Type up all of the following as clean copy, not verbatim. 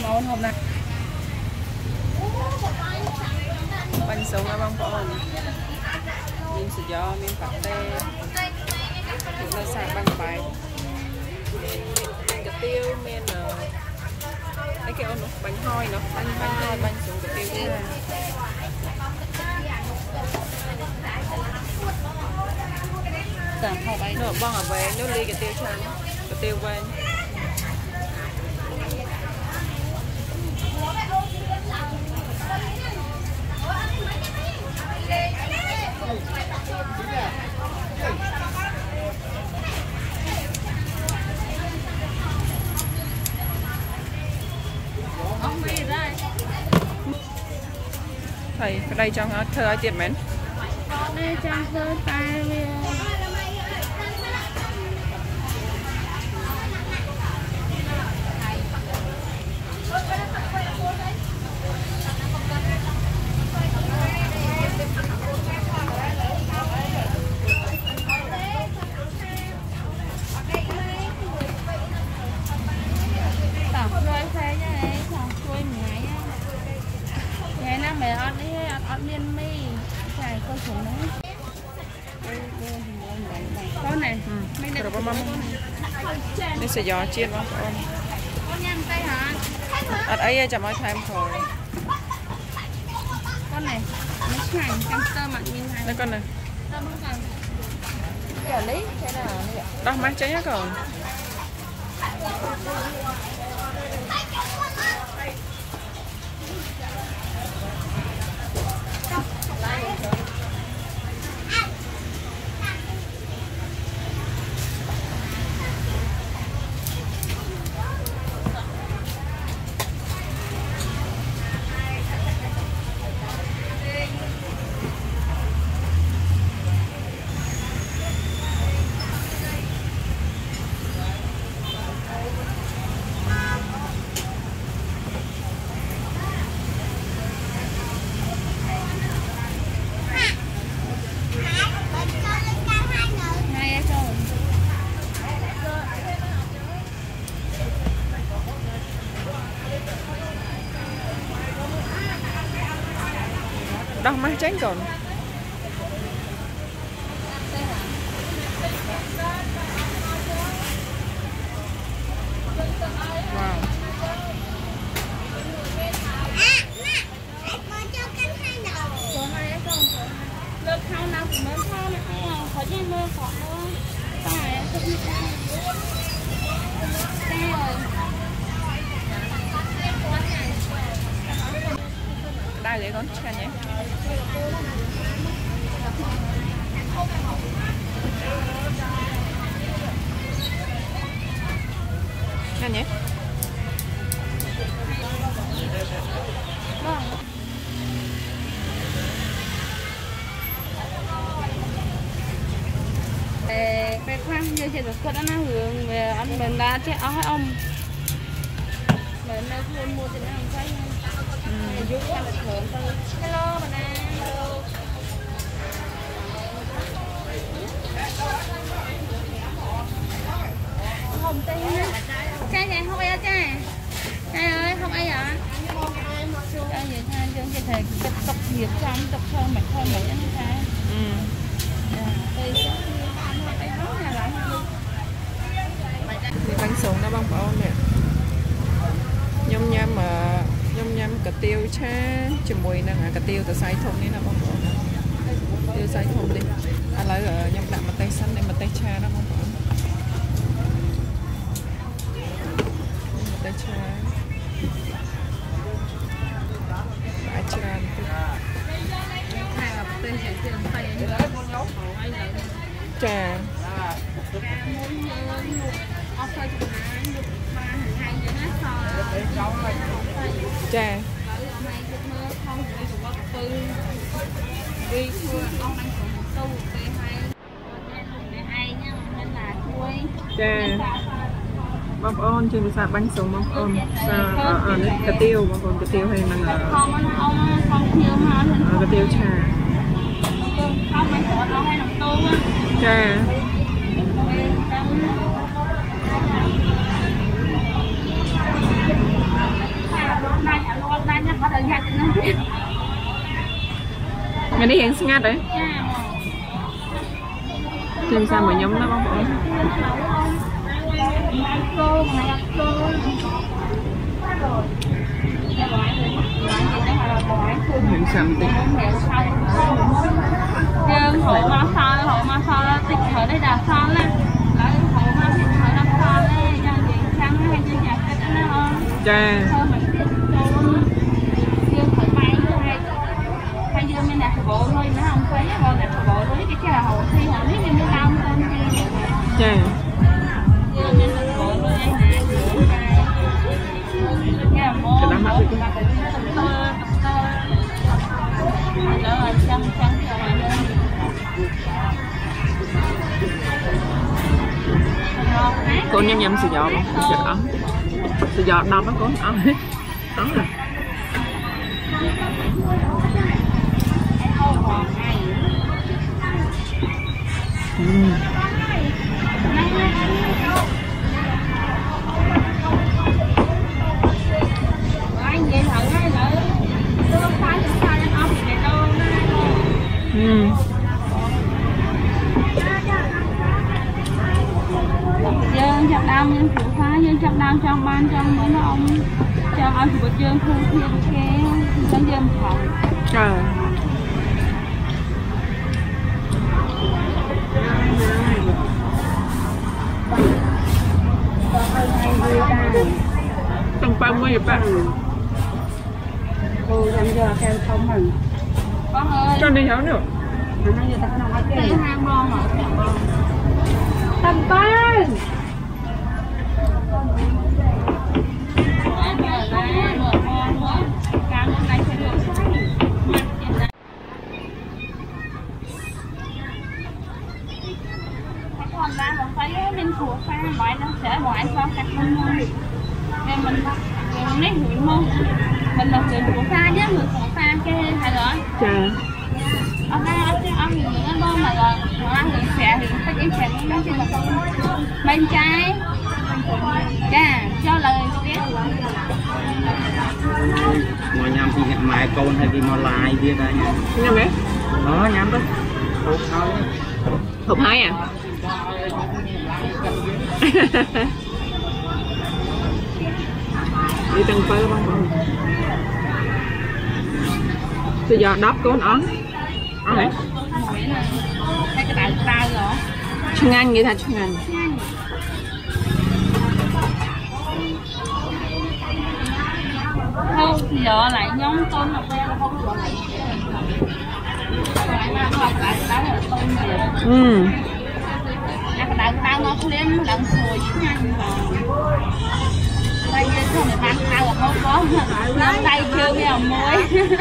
ngon hôm nay bánh sống ở bông bò miên sủi gió miên bạc tê cũng là sạc băng bài miên cà tiêu miên cái kiểu nó bánh hoi nó bánh hoi bánh sống cà tiêu kia nó bông ở về nó ly cà tiêu chanh cà tiêu bên thầy cái đây trong thơ ai tiệt mến đây trong thơ tay mẹ ăn đi ăn miên mi xài con xuống đấy con này đây sẽ gió chiên không con nhăn tay hả ăn ấy chả mới thêm thôi con này nó chảnh trong tơ mặn như này đây con này tơ mặn còn kiểu lấy thế nào đó má cháy hết rồi đó má tránh còn wow lớp thao nào cũng mới thao này khó gì mơ khó luôn phải đây để con cha nhé nha nhé về khoan như chị được con đã hưởng về ăn mình đã chết áo ông mình đã luôn mua thì nó không thấy giúp cho mình thưởng thôi hello bà nè hồng tây ha trai này không ai trai trai ơi không ai hả trai vậy trai cho chị thầy tập nghiệp trong tập thơ mạch anh trai bánh sống nó bông bông nè nhom nhâm cà tiêu cha chùm mùi nè cà tiêu từ xay thùng đi nè bông bông tiêu xay thùng đi anh lấy ở nhom đạm mà tay xanh này mà tay cha nó bông bông tay cha bãi cha trà trà trà bông ôn trên sạp bánh sống bông ôn cà tiêu bông ôn cà tiêu hay là cà tiêu trà trà ngày đi hẹn ngắt đấy tìm sao mà nhóm nó bóng bóng hẹn xăm tí nhưng hộ mà sao tích ở đây đã sao nè lại hộ mà tích ở đây sao nè cho chuyện sáng hay cho nhà cái đó không cha dương phải may hay dương bên này phải bộ thôi nó không thấy còn này phải bộ thôi cái là hậu thi họ biết như lao con đi cha dương bên này bộ thôi anh nè cái là mô đỡ là chăng cho bạn lên con nhâm sữa giò không sữa ấm sữa giò đâm á con ấm hết ấm rồi dương chặt đam dương phụ phá dương chặt đam trong ban trong mấy nó ông cho ông phụ dương thu thiêu cái cho dương phòng trời tầng băng mới bạn cô đang giờ kêu không mình con ơi cho đi héo nữa cái hang bon hả tầm ban còn ra còn thấy mình thuộc pha mọi nó sẽ mọi pha cắt mình thôi nên mình lấy hụi mông mình là người thuộc pha chứ người thuộc pha cái hay rồi ở đây ăn những cái bông mà rồi ăn những xẻ thì cái em xẻ nó trên mặt bên trái cha cho lời biết mà nhắm thì nhận mài con hay đi mà lại biết đây nha nhắm đấy đó nhắm đó hộp hai à đi từng phơi bông bây giờ đắp con ớn đấy cái đại ta rồi chung ăn vậy thật chung ăn không giờ lại nhóm tôm là không gọi lại mà học lại đó là tôm gì cái đại ta nó không đến lần hồi nhanh đây như không phải bán tao là không có tay chưa cái hồng muối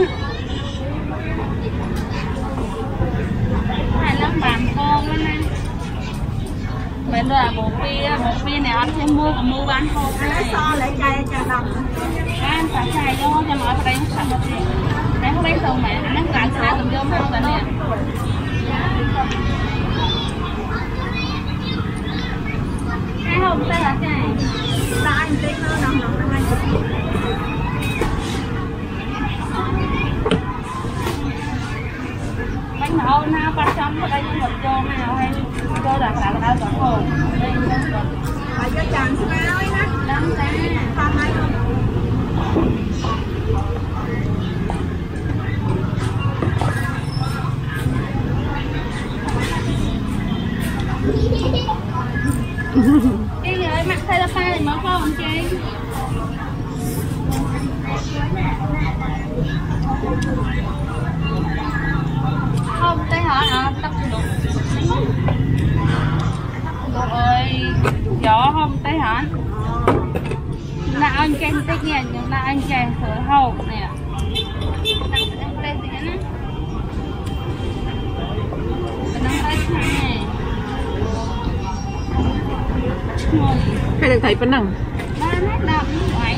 hay lắm bàn con đó nè mình là một phi này anh sẽ mua bán không cái so lấy cây cho đồng ăn phải xài vô cho mọi người đánh xong rồi để không lấy xong mẹ nó làm sao tùm vô không là nè cái không đây là cái là anh tính nó nằm trong anh bánh đậu nào bắt chấm ở đây một vô nào hay vô là đâu còn hồn ở cho chàng sao ấy đó đâm ra không ai không cái gì ơi mặt thay là pha thì mới có không chị không tới hả tóc được ơi gió không tới hả là anh kem tích nha nhưng là anh kem sửa hậu nè hay được thấy phần năng ba mét đậm ngoài